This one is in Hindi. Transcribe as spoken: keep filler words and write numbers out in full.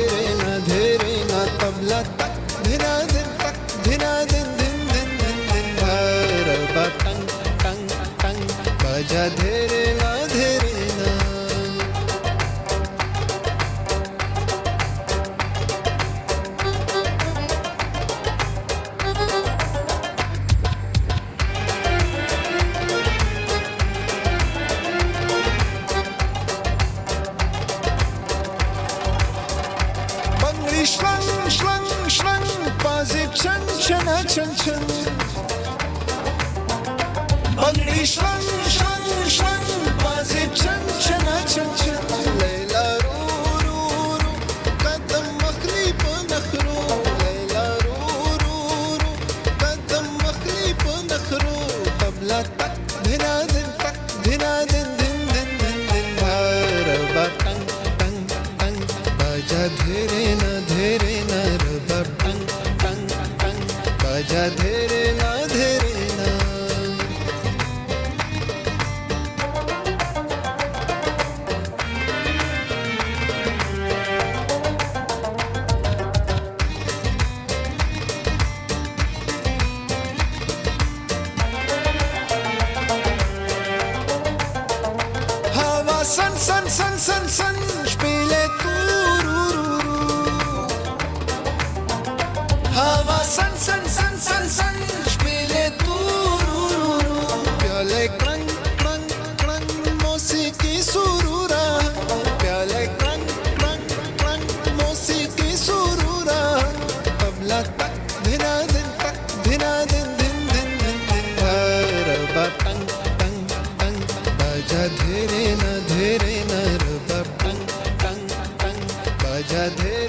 धीरे न धीरे न तबला तक धिना दिन तक धिना दिन दिन दिन दिन दिन रबा टंग टंग टंग बजा धीरे न धीरे न Schlang, schlang, schlang, Basik, chan, chana, chan, chan. Bangli, schlang, schlang, schlang, Basik, chan, chana, chan, chan. Layla, ru, ru, ru, kadam makhli pa nakhru. Layla, ru, ru, ru, kadam makhli pa nakhru. Tabla tak, dhina din tak, dhina din din din din din. Bharaba tang, tang, tang, baja dheere na. धीरे न रबा टंग टंग टंग बजा धीरे न धीरे न हवा सन सन सन सन सन spiele tu हवा सन सन सन सन सन spiele tu प्याले क्रंग क्रंग क्रंग मौसीकी सुरूरा प्याले क्रंग क्रंग क्रंग मौसीकी सुरूरा तबला तक धिना दिन तक धिना दिन दिन दिन दिन दिन रबा टंग टंग टंग बजा धीरे न धीरे न रबा टंग टंग टंग बजा धीरे